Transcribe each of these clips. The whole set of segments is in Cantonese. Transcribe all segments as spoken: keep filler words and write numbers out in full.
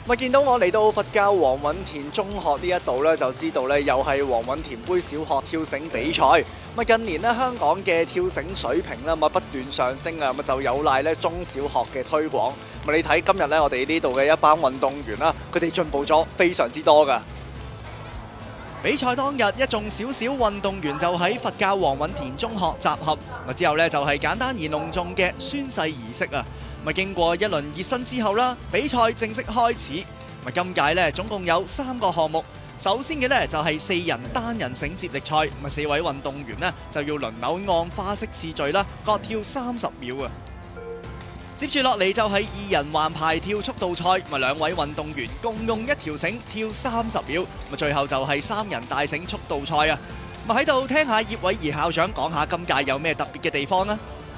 咪見到我嚟到佛教黃允田中學呢一度咧，就知道咧又係黃允田杯小學跳繩比賽。咪近年咧香港嘅跳繩水平咧，咪不斷上升啊，咪就有賴咧中小學嘅推廣。咪你睇今日咧，我哋呢度嘅一班運動員啦，佢哋進步咗非常之多㗎。比賽當日，一眾小小運動員就喺佛教黃允田中學集合。咪之後咧就係簡單而隆重嘅宣誓儀式啊！咪經過一輪熱身之後啦，比賽正式開始。咪今屆咧總共有三個項目。首先嘅咧就係四人單人繩接力賽，咪四位運動員呢就要輪流按花式次序啦，各跳三十秒啊！接住落嚟就係二人環排跳速度賽，咪兩位運動員共用一條繩跳三十秒，咪最後就係三人大繩速度賽啊！咪喺度聽下葉偉儀校長講下今屆有咩特別嘅地方啊！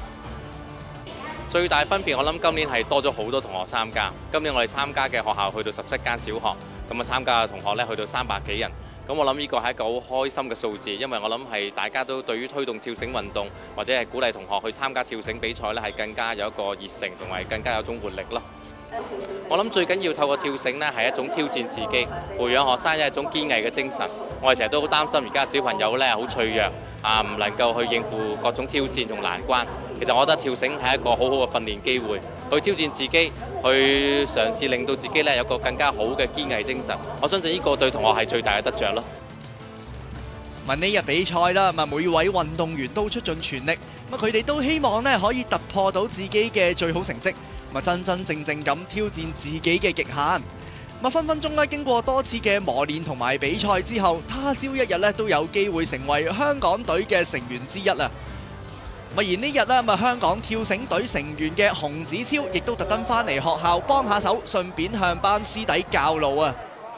最大分別，我諗今年係多咗好多同學參加。今年我哋參加嘅學校去到十七間小學，咁啊參加嘅同學咧去到三百幾人。咁我諗呢個係一個好開心嘅數字，因為我諗係大家都對於推動跳繩運動或者係鼓勵同學去參加跳繩比賽咧，係更加有一個熱誠同埋更加有種活力咯。我諗最緊要透過跳繩呢係一種挑戰自己，培養學生一種堅毅嘅精神。我哋成日都好擔心而家小朋友咧好脆弱啊，唔能夠去應付各種挑戰同難關。其實我覺得跳繩係一個好好嘅訓練機會，去挑戰自己，去嘗試令到自己咧有個更加好嘅堅毅精神。我相信呢個對同學係最大嘅得着咯。 問呢日比賽啦，咪每位運動員都出盡全力，咁佢哋都希望咧可以突破到自己嘅最好成績，咪真真正正咁挑戰自己嘅極限。咪分分鐘咧經過多次嘅磨練同埋比賽之後，他朝一日咧都有機會成為香港隊嘅成員之一啊！咪而呢日咧，咪香港跳繩隊成員嘅洪子超亦都特登翻嚟學校幫下手，順便向班師弟教路啊！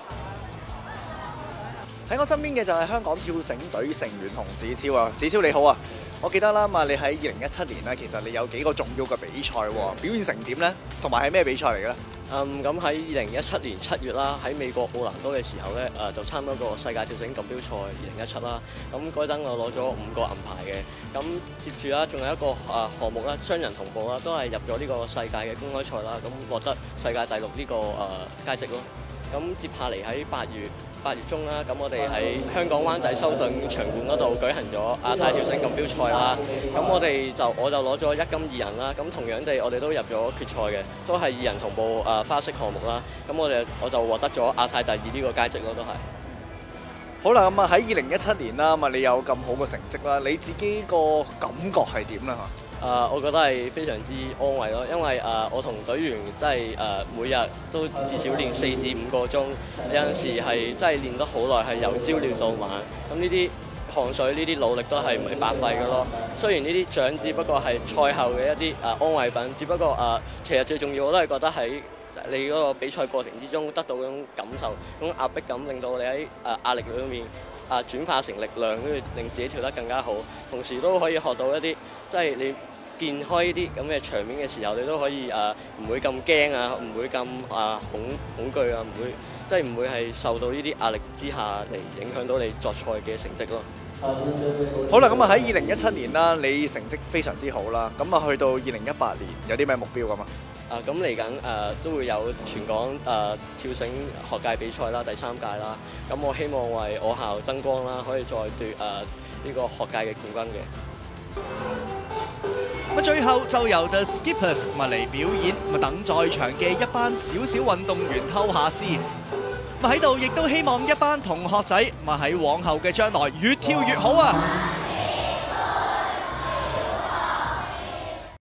喺我身邊嘅就係香港跳繩隊成員洪子超啊！子超你好啊！我記得啦嘛，你喺二零一七年咧，其實你有幾個重要嘅比賽喎，表現成點呢？同埋係咩比賽嚟嘅咧？ 嗯，咁喺二零一七年七月啦，喺美國奧蘭多嘅時候咧，誒就參加個世界跳繩錦標賽二零一七啦。咁嗰陣我攞咗五個銀牌嘅。咁接住啦，仲有一個誒項目啦，雙人同步啦，都係入咗呢個世界嘅公開賽啦。咁獲得世界第六呢個誒佳績咯。咁接下嚟喺八月八月中啦，咁我哋喺香港灣仔修頓場館嗰度舉行咗亞太跳繩錦標賽啦。咁我哋就我就攞咗一金二銀啦。咁同樣地，我哋都入咗決賽嘅，都係二人同步誒花式項目啦。咁我哋我就獲得咗亞太第二呢個佳績咯，都係。 好啦，咁啊喺二零一七年啦，咁啊你有咁好嘅成績啦，你自己個感覺係點咧？ 誒、呃，我覺得係非常之安慰咯，因為誒、呃、我同隊員真係誒每日都至少練四至五個鐘，有陣時係真係練得好耐，係由朝練到晚。咁呢啲汗水、呢啲努力都係唔係白費嘅咯。雖然呢啲獎只不過係賽後嘅一啲誒安慰品，只不過誒、呃、其實最重要我都係覺得喺你嗰個比賽過程之中得到嗰種感受，嗰種壓迫感，令到你喺誒壓力裏面誒轉化成力量，跟住令自己跳得更加好。同時都可以學到一啲即係你見開呢啲咁嘅場面嘅時候，你都可以誒唔會咁驚啊，唔會咁誒恐恐懼啊，唔會即係唔會係受到呢啲壓力之下嚟影響到你作賽嘅成績咯。 好啦，咁啊喺二零一七年啦，你成績非常之好啦，咁啊去到二零一八年有啲咩目標咁啊？ 啊，咁嚟緊誒都會有全港誒、呃、跳繩學界比賽啦，第三屆啦。咁我希望為我校爭光啦，可以再奪誒呢個學界嘅冠軍嘅。 咁最後就由 The Skippers 咪嚟表演，咪等在場嘅一班小小運動員偷下師。咪喺度亦都希望一班同學仔咪喺往後嘅將來越跳越好啊！